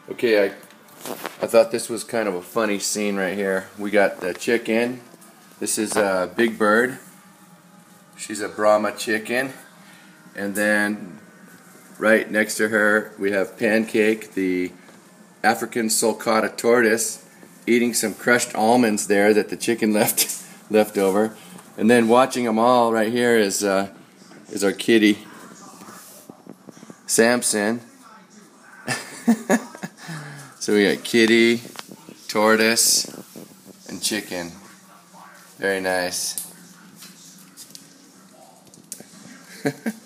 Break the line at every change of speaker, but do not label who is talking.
Okay, I thought this was kind of a funny scene right here. We got the chicken. This is a Big Bird. She's a Brahma chicken. And then right next to her we have Pancake, the African sulcata tortoise, eating some crushed almonds there that the chicken left over. And then watching them all right here is our kitty, Samson. So we got kitty, tortoise, and chicken. Very nice.